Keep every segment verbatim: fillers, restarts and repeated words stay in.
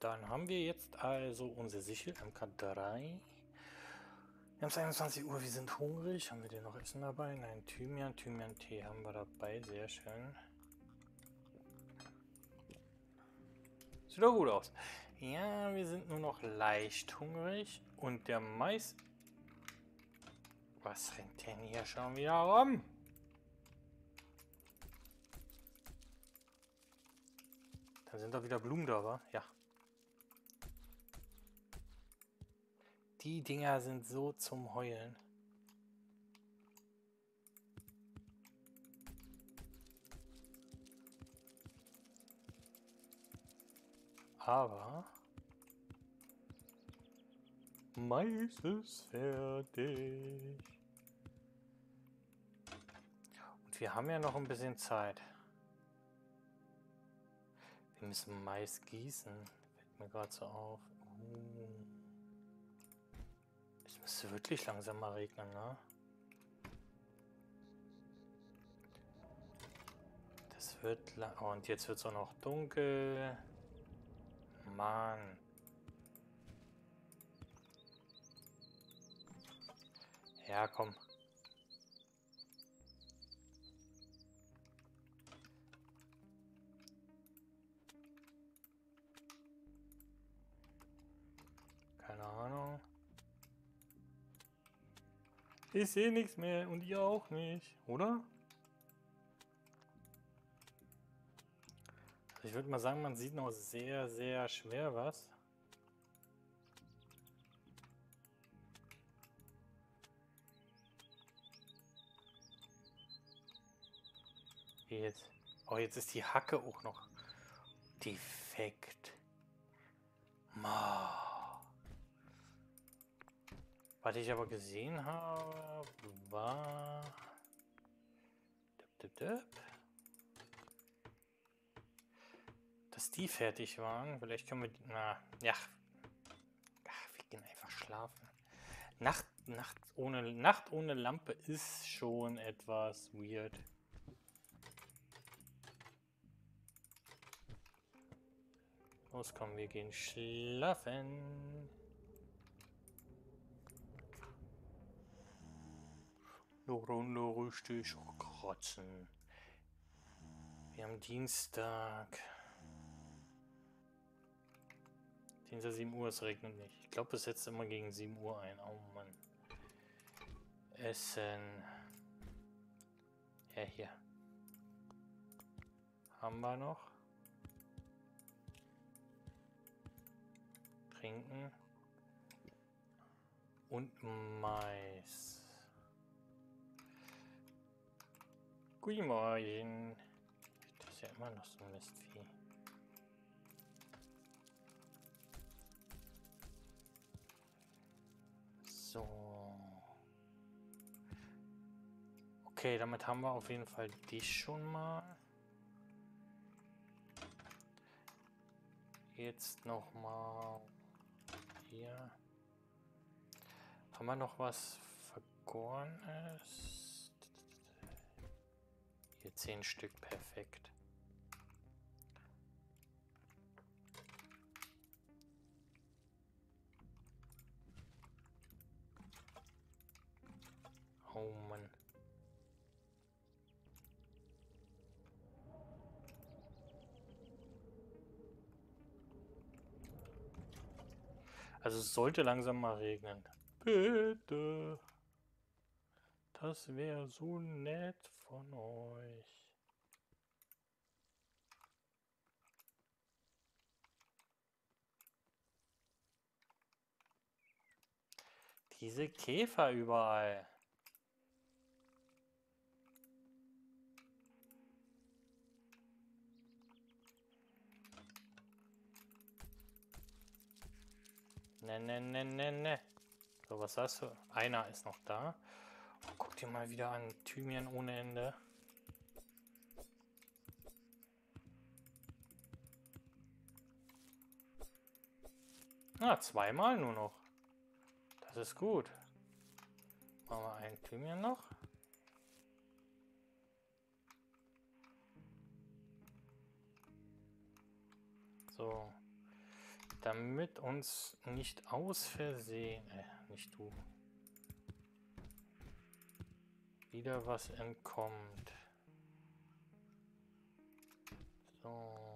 Dann haben wir jetzt also unsere Sichel M K drei. Wir haben es einundzwanzig Uhr, wir sind hungrig. Haben wir denn noch Essen dabei? Nein, Thymian, Thymian-Tee haben wir dabei. Sehr schön. Sieht doch gut aus. Ja, wir sind nur noch leicht hungrig. Und der Mais... Was rennt denn hier schon wieder rum? Da sind doch wieder Blumen da, wa? Ja. Die Dinger sind so zum Heulen. Aber... Mais ist fertig. Und wir haben ja noch ein bisschen Zeit. Wir müssen Mais gießen. Fällt mir gerade so auf. Uh. Es müsste wirklich langsam mal regnen, ne? Das wird lang. Oh, und jetzt wird es auch noch dunkel. Mann. Ja, komm. Keine Ahnung. Ich sehe nichts mehr und ihr auch nicht, oder? Also ich würde mal sagen, man sieht noch sehr, sehr schwer was. Jetzt. Oh, jetzt ist die Hacke auch noch defekt. Ma. Was ich aber gesehen habe, war... Dip, dip, dip. Dass die fertig waren. Vielleicht können wir... Die, na, ja. Ach, wir gehen einfach schlafen. Nacht, Nacht, ohne, Nacht ohne Lampe ist schon etwas weird. Los, komm, wir gehen schlafen. Eine Runde richtig kratzen. Wir haben Dienstag. Dienstag sieben Uhr, es regnet nicht. Ich glaube, es setzt immer gegen sieben Uhr ein. Oh Mann. Essen. Ja, hier. Haben wir noch. Trinken. Und Mais. Guten Morgen. Das ist ja immer noch so ein Mistvieh. So. Okay, damit haben wir auf jeden Fall dich schon mal. Jetzt noch mal hier. Haben wir noch was Vergorenes? Hier zehn Stück, perfekt. Oh Mann. Also es sollte langsam mal regnen. Bitte. Das wäre so nett von euch. Diese Käfer überall. Ne, ne, ne, ne, ne. So, was hast du? Einer ist noch da. Oh, guck dir mal wieder an. Thymian ohne Ende. Ah, zweimal nur noch. Das ist gut. Machen wir einen Thymian noch. So. Damit uns nicht aus Versehen, äh, nicht du, wieder was entkommt. So.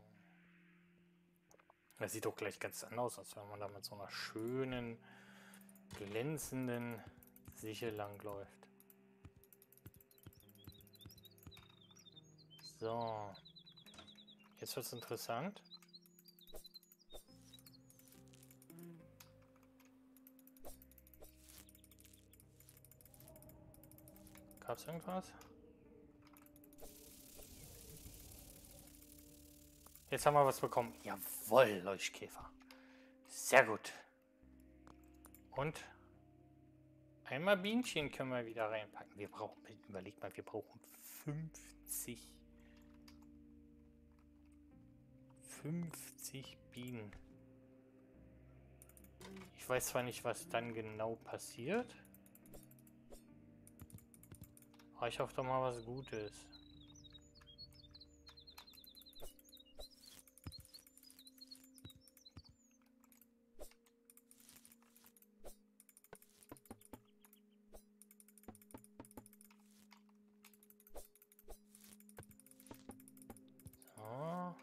Das sieht doch gleich ganz anders aus, als wenn man da mit so einer schönen, glänzenden Sichel langläuft. So. Jetzt wird es interessant. Gab es irgendwas? Jetzt haben wir was bekommen. Jawohl, Leuchtkäfer. Sehr gut. Und einmal Bienchen können wir wieder reinpacken. Wir brauchen, überleg mal, wir brauchen fünfzig. fünfzig Bienen. Ich weiß zwar nicht, was dann genau passiert. Aber ich hoffe doch mal was Gutes. So.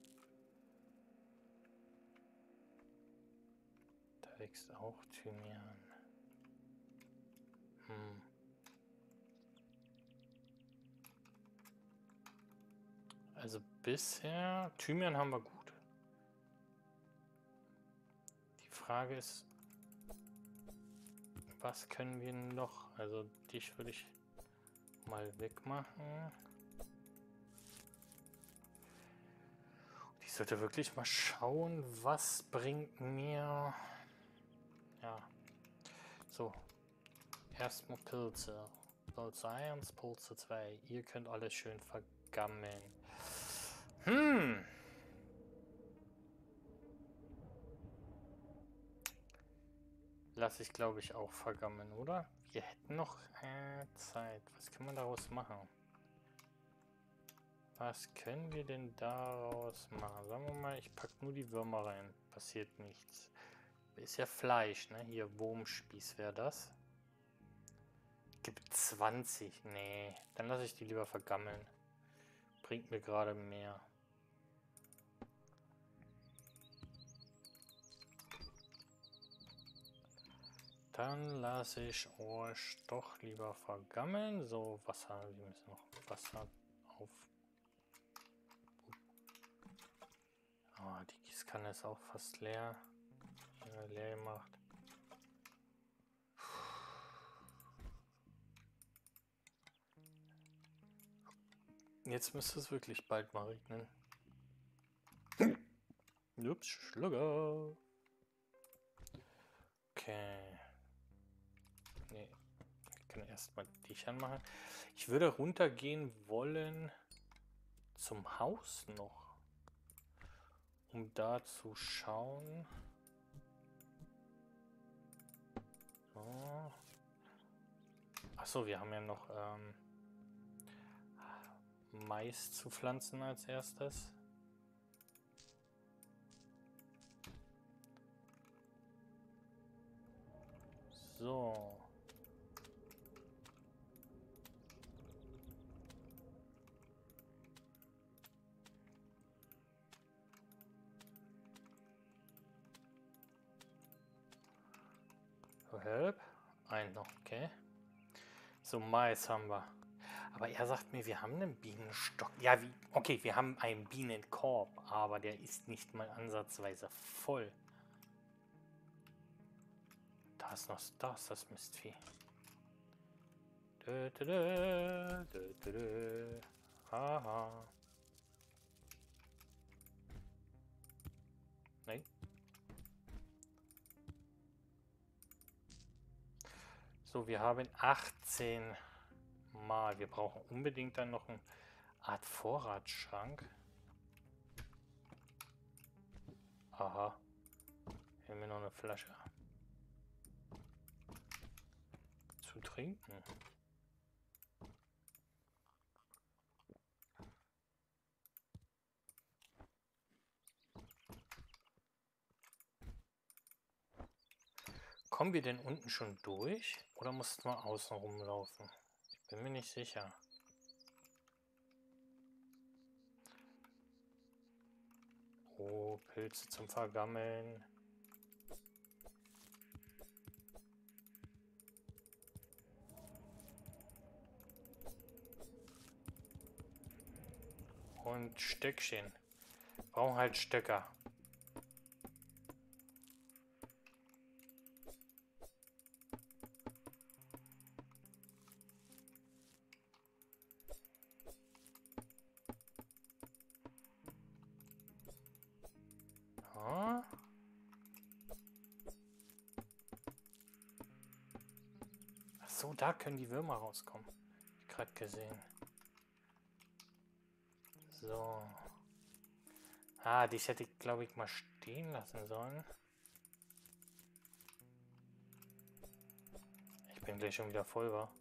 Da wächst auch Thymian. Hm. Also bisher, Thymian haben wir gut. Die Frage ist, was können wir noch? Also dich würde ich mal wegmachen. Ich sollte wirklich mal schauen, was bringt mir... Ja. So. Erstmal Pilze. Pilze eins, Pilze zwei. Ihr könnt alles schön vergammeln. Hm. Lasse ich, glaube ich, auch vergammeln, oder? Wir hätten noch äh, Zeit. Was kann man daraus machen? Was können wir denn daraus machen? Sagen wir mal, ich packe nur die Würmer rein. Passiert nichts. Ist ja Fleisch, ne? Hier Wurmspieß wäre das. Gibt zwanzig. Nee, dann lasse ich die lieber vergammeln. Bringt mir gerade mehr. Dann lasse ich euch doch lieber vergammeln. So, Wasser. Wir müssen noch Wasser auf. Oh, die Gießkanne ist auch fast leer. Ja, leer gemacht. Jetzt müsste es wirklich bald mal regnen. Ups, Schlucker. Okay. Nee. Ich kann erstmal dich anmachen. Ich würde runtergehen wollen zum Haus noch. Um da zu schauen. So. Achso, wir haben ja noch ähm, Mais zu pflanzen als erstes. So. Help. Ein noch, okay. So, Mais haben wir. Aber er sagt mir, wir haben einen Bienenstock. Ja, wie? Okay, wir haben einen Bienenkorb, aber der ist nicht mal ansatzweise voll. Da ist noch da ist das Mistvieh. Dö, dö, dö, dö, dö, dö. Haha. Nein. So, wir haben achtzehn Mal. Wir brauchen unbedingt dann noch eine Art Vorratsschrank. Aha. Hier haben wir noch eine Flasche. Zu trinken. Kommen wir denn unten schon durch? Oder mussten wir außen rumlaufen? Ich bin mir nicht sicher. Oh, Pilze zum Vergammeln. Und Stöckchen. Brauchen halt Stöcker. Ja. Ach so, da können die Würmer rauskommen. Hab ich gerade gesehen. So. Ah, die hätte ich, glaube ich, mal stehen lassen sollen. Ich bin gleich schon wieder voll, wa?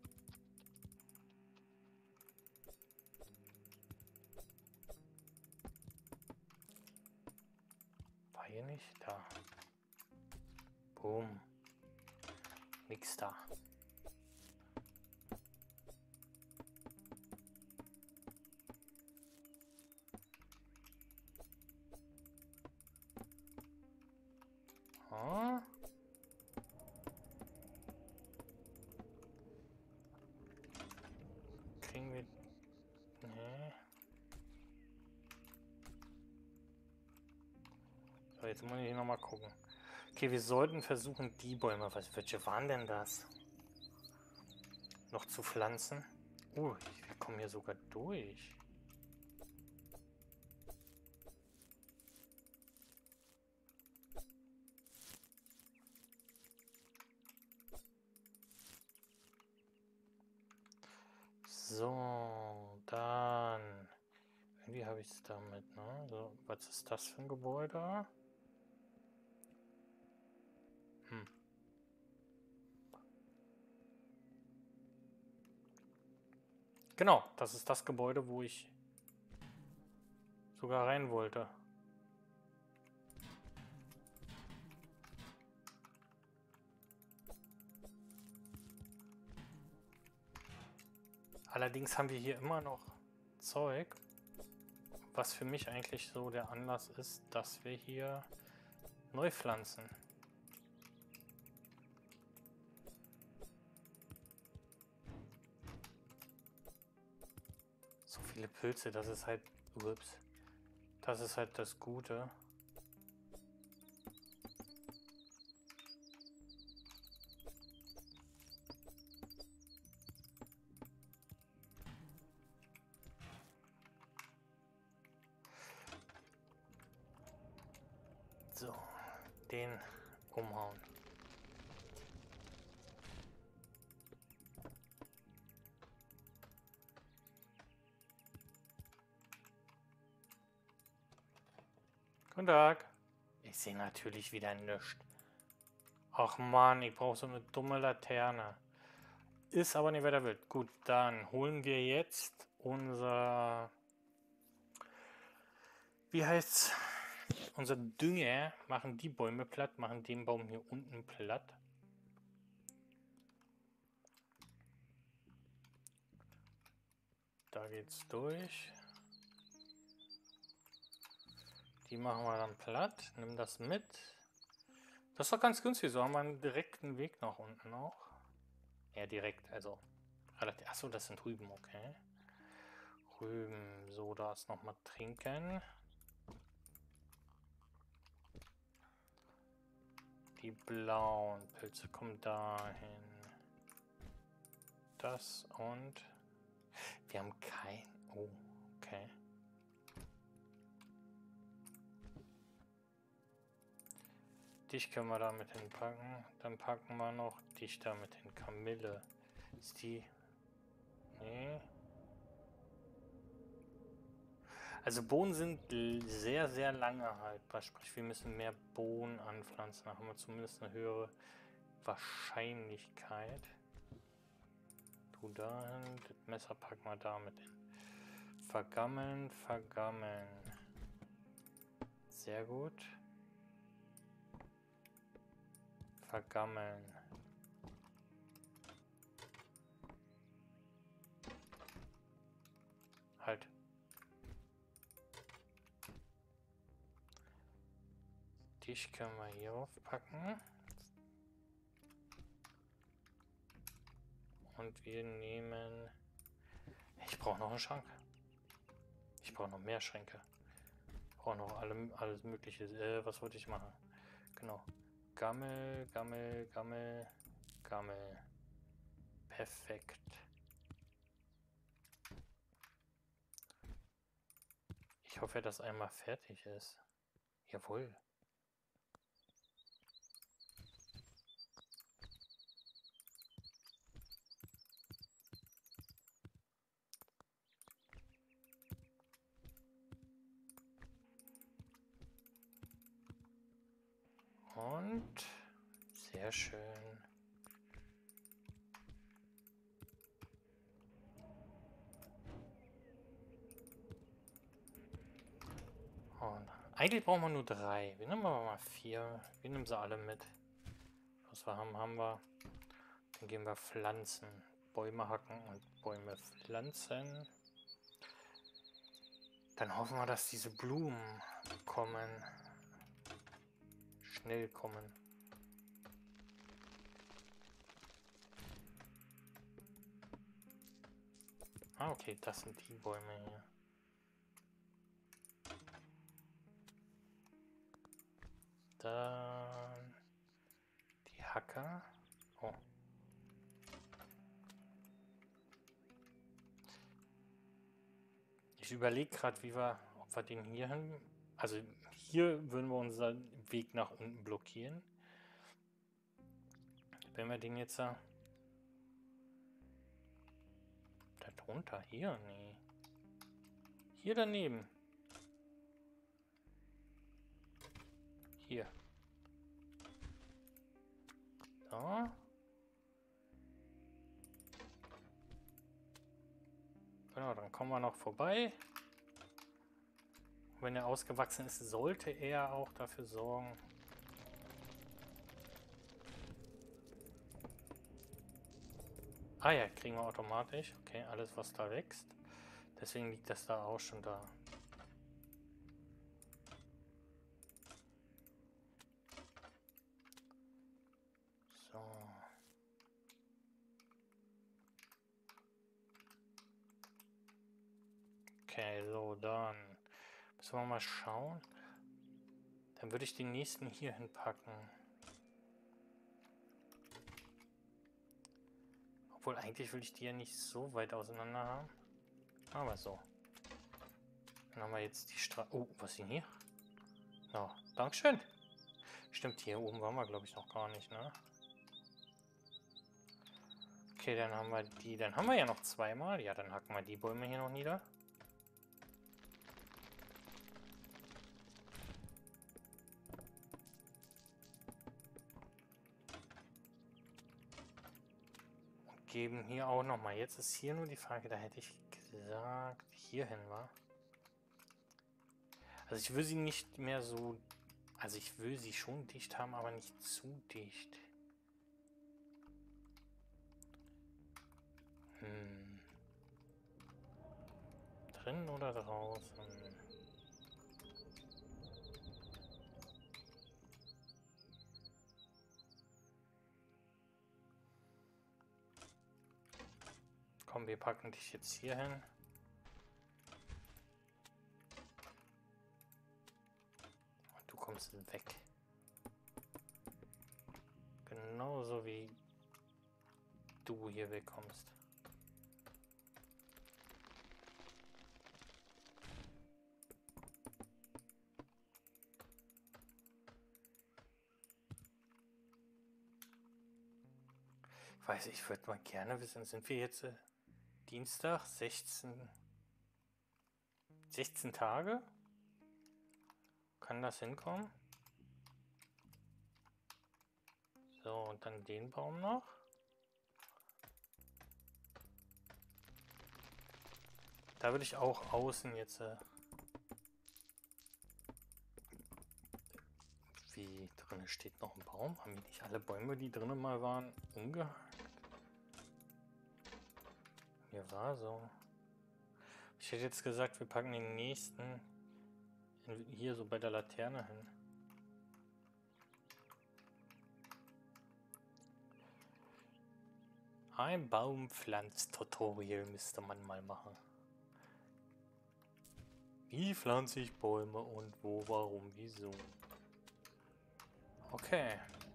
War hier nicht? Da. Boom. Nix da. Ah. Kriegen wir... Nee. So, jetzt muss ich nochmal gucken. Okay, wir sollten versuchen, die Bäume, was, welche waren denn das? Noch zu pflanzen. Oh, wir kommen hier sogar durch. So, dann... Irgendwie habe ich es damit, ne? So, was ist das für ein Gebäude? Hm. Genau, das ist das Gebäude, wo ich sogar rein wollte. Allerdings haben wir hier immer noch Zeug, was für mich eigentlich so der Anlass ist, dass wir hier neu pflanzen. So viele Pilze, das ist halt... Ups. Das ist halt das Gute. So, den umhauen. Guten Tag. Ich sehe natürlich wieder nichts. Ach man, ich brauche so eine dumme Laterne. Ist aber nicht weiter wild. Gut, dann holen wir jetzt unser... Wie heißt's? Unser Dünger. Machen die Bäume platt, machen den Baum hier unten platt. Da geht's durch. Die machen wir dann platt. Nimm das mit. Das ist doch ganz günstig. So haben wir einen direkten Weg nach unten auch. Ja, direkt, also relativ. Achso, das sind Rüben, okay. Rüben. So, da ist nochmal trinken. Die blauen Pilze kommen dahin. Das und... Wir haben kein... Oh, okay. Dich können wir damit hinpacken. Dann packen wir noch dich damit hin. Kamille. Ist die... Nee. Also Bohnen sind sehr, sehr lange haltbar. Sprich, wir müssen mehr Bohnen anpflanzen. Da haben wir zumindest eine höhere Wahrscheinlichkeit. Du dahin. Das Messer packen wir damit hin. Vergammeln, vergammeln. Sehr gut. vergammeln. Halt. Dich können wir hier aufpacken. Und wir nehmen... Ich brauche noch einen Schrank. Ich brauche noch mehr Schränke. Ich brauche noch alle, alles Mögliche. Äh, was wollte ich machen? Genau. Gammel, Gammel, Gammel, Gammel. Perfekt. Ich hoffe, dass einmal fertig ist. Jawohl. Und sehr schön. Und eigentlich brauchen wir nur drei. Wir nehmen aber mal vier. Wir nehmen sie alle mit. Was wir haben, haben wir. Dann gehen wir pflanzen. Bäume hacken und Bäume pflanzen. Dann hoffen wir, dass diese Blumen kommen. Schnell kommen. Ah, okay, das sind die Bäume hier. Dann die Hacker. Oh. Ich überlege gerade, wie wir, ob wir den hier hin. Also hier würden wir unseren Weg nach unten blockieren. Wenn wir den jetzt da. Da drunter, hier? Nee. Hier daneben. Hier. So. Genau, dann kommen wir noch vorbei. Wenn er ausgewachsen ist, sollte er auch dafür sorgen. Ah ja, kriegen wir automatisch. Okay, alles was da wächst. Deswegen liegt das da auch schon da. So. Okay, so, dann müssen wir mal schauen. Dann würde ich den nächsten hier hinpacken. Obwohl, eigentlich will ich die ja nicht so weit auseinander haben. Aber so. Dann haben wir jetzt die Straße. Oh, was ist denn hier? No, Dankeschön. Stimmt, hier oben waren wir, glaube ich, noch gar nicht, ne? Okay, dann haben wir die. Dann haben wir ja noch zweimal. Ja, dann hacken wir die Bäume hier noch nieder. Und geben hier auch noch mal. Jetzt ist hier nur die Frage, da hätte ich gesagt, hierhin war. Also ich will sie nicht mehr so. Also ich will sie schon dicht haben, aber nicht zu dicht. Hm. Drin oder draußen? Komm, wir packen dich jetzt hier hin. Und du kommst weg. Genauso wie du hier wegkommst. Ich weiß, ich würde mal gerne wissen, sind wir jetzt äh, Dienstag, sechzehn, sechzehn Tage? Kann das hinkommen? So, und dann den Baum noch. Da würde ich auch außen jetzt... Äh, Wie, drinnen steht noch ein Baum? Haben wir nicht alle Bäume, die drinnen mal waren, umgehakt? Mir war so. Ich hätte jetzt gesagt, wir packen den nächsten hier so bei der Laterne hin. Ein Baumpflanz-Tutorial müsste man mal machen. Wie pflanze ich Bäume und wo, warum, wieso? Okay.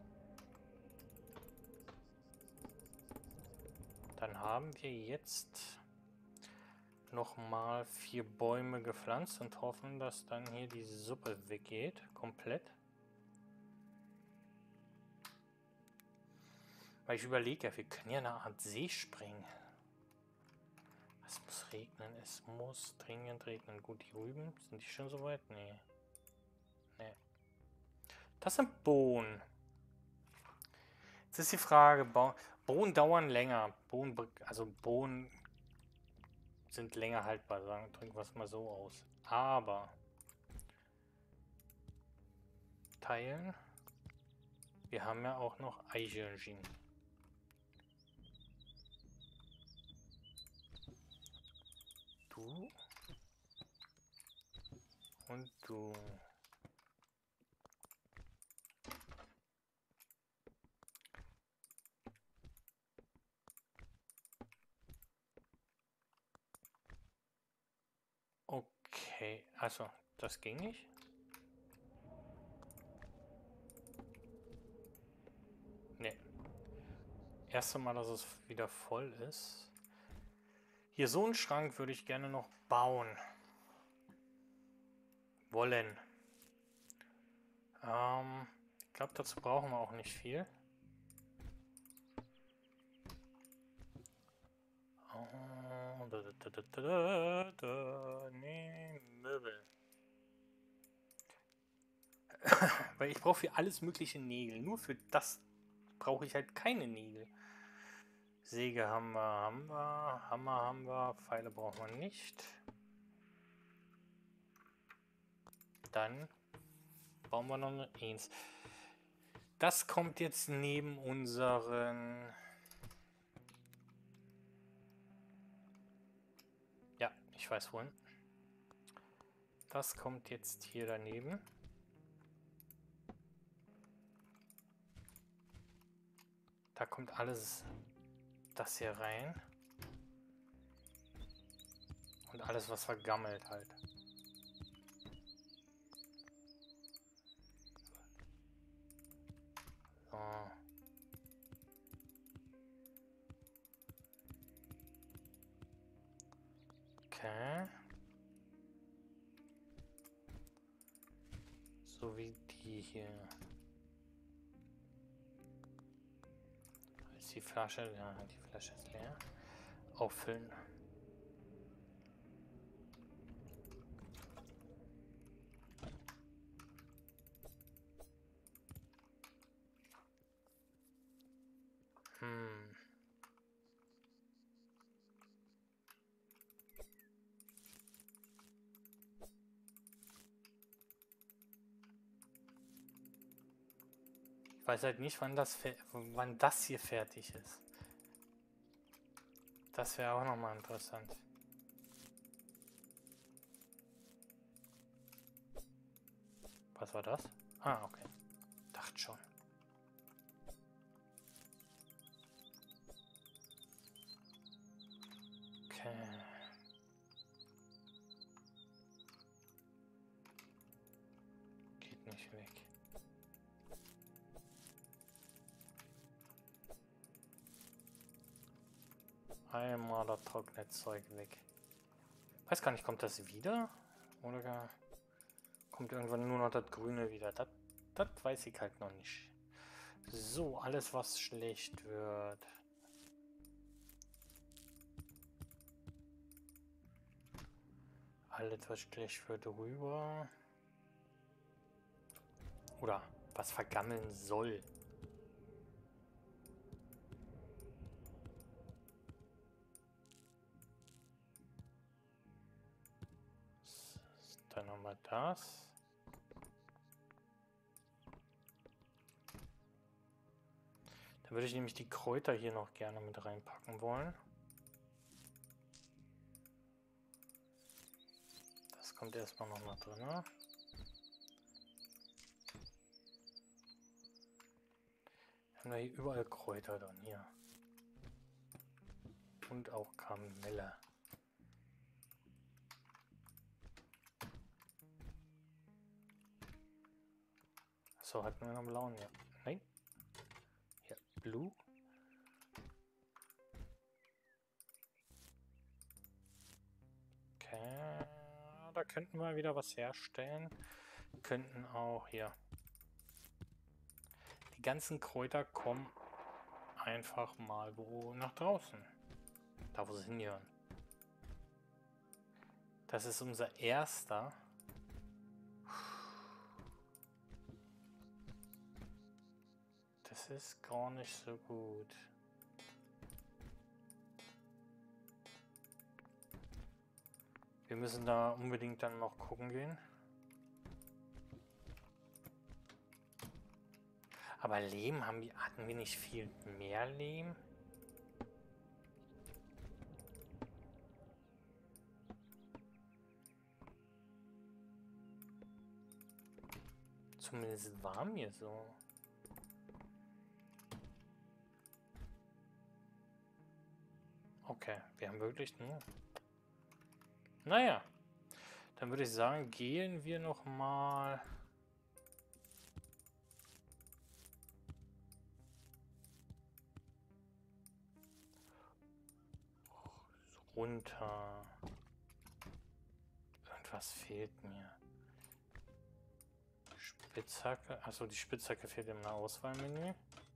Dann haben wir jetzt nochmal vier Bäume gepflanzt und hoffen, dass dann hier die Suppe weggeht. Komplett. Weil ich überlege ja, wir können ja eine Art See springen. Es muss regnen, es muss dringend regnen. Gut, die Rüben, sind die schon soweit? Nee. Nee. Das sind Bohnen. Jetzt ist die Frage, Bohnen dauern länger. Bohnen, also Bohnen sind länger haltbar, sagen, drücken wir es mal so aus. Aber teilen. Wir haben ja auch noch Eichhörnchen. Du und du. Okay, also das ging nicht. Nee. Erste Mal, dass es wieder voll ist. Hier so einen Schrank würde ich gerne noch bauen. Wollen. Ähm, ich glaube, dazu brauchen wir auch nicht viel. Oh, da, da, da, da, da, da, nee, Möbel. Weil ich brauche für alles mögliche Nägel. Nur für das brauche ich halt keine Nägel. Säge haben wir, haben wir. Hammer haben wir. Pfeile brauchen wir nicht. Dann bauen wir noch eine eins. Das kommt jetzt neben unseren... Ja, ich weiß wohin. Das kommt jetzt hier daneben. Da kommt alles das hier rein. Und alles, was vergammelt halt. So. Okay. So wie die hier. Ist die Flasche, ja, die Flasche ist leer. Auffüllen. Hm. Ich weiß halt nicht, wann das, wann das hier fertig ist. Das wäre auch nochmal interessant. Was war das? Ah, okay. Dachte schon. Okay. Geht nicht weg. Einmal das trockene Zeug weg. Weiß gar nicht, kommt das wieder? Oder kommt irgendwann nur noch das Grüne wieder? Das, das weiß ich halt noch nicht. So, alles was schlecht wird. Alles was schlecht wird rüber. Oder was vergammeln soll. Dann haben wir das. Würde ich nämlich die Kräuter hier noch gerne mit reinpacken wollen. Das kommt erstmal noch mal drin. Ne? Haben wir hier überall Kräuter drin hier. Und auch Kamille. So, hatten wir noch einen blauen? Ja. Nein. Ja, Blue. Okay. Da könnten wir wieder was herstellen. Könnten auch hier. Die ganzen Kräuter kommen einfach mal wo nach draußen. Da, wo sie hingehören. Das ist unser erster. Das ist gar nicht so gut. Wir müssen da unbedingt dann noch gucken gehen. Aber Lehm haben wir, hatten wir nicht viel mehr Lehm? Zumindest war mir so. Okay, wir haben wirklich nur... Naja, dann würde ich sagen, gehen wir noch mal... runter. Irgendwas fehlt mir. Spitzhacke. Achso, die Spitzhacke fehlt im Auswahlmenü.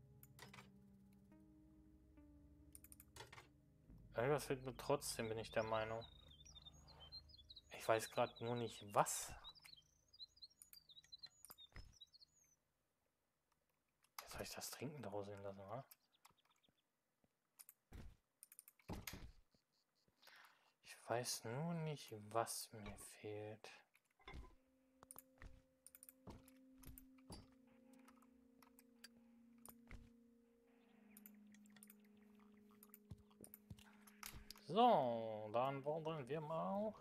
Irgendwas fehlt mir trotzdem, bin ich der Meinung. Ich weiß gerade nur nicht, was. Jetzt soll ich das Trinken draußen lassen, wa? Ich weiß nur nicht, was mir fehlt. So, dann wollen wir mal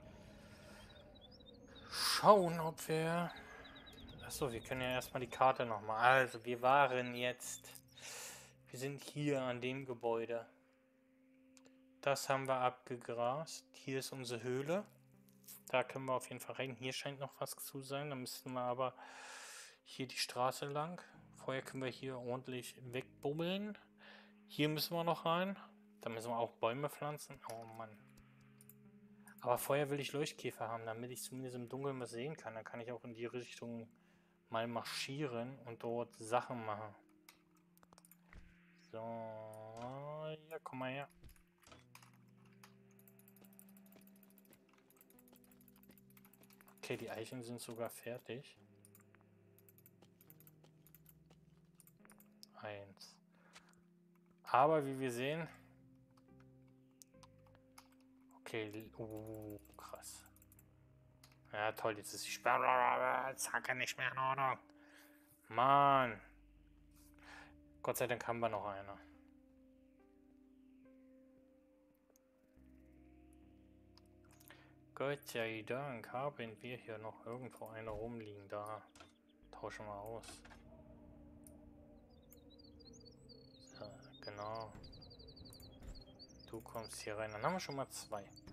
schauen, ob wir... Achso, wir können ja erstmal die Karte nochmal. Also, wir waren jetzt... Wir sind hier an dem Gebäude. Das haben wir abgegrast. Hier ist unsere Höhle. Da können wir auf jeden Fall rein. Hier scheint noch was zu sein. Da müssten wir aber hier die Straße lang. Vorher können wir hier ordentlich wegbummeln. Hier müssen wir noch rein. Da müssen wir auch Bäume pflanzen. Oh Mann. Aber vorher will ich Leuchtkäfer haben, damit ich zumindest im Dunkeln was sehen kann. Dann kann ich auch in die Richtung mal marschieren und dort Sachen machen. So, ja, komm mal her. Okay, die Eichen sind sogar fertig. Eins. Aber wie wir sehen... Okay, uh, krass. Ja, toll, jetzt ist die Sperrzacke nicht mehr in Ordnung. Mann. Gott sei Dank haben wir noch eine. Gott sei Dank haben wir hier noch irgendwo eine rumliegen. Da tauschen wir aus. So, genau. Du kommst hier rein. Dann haben wir schon mal zwei.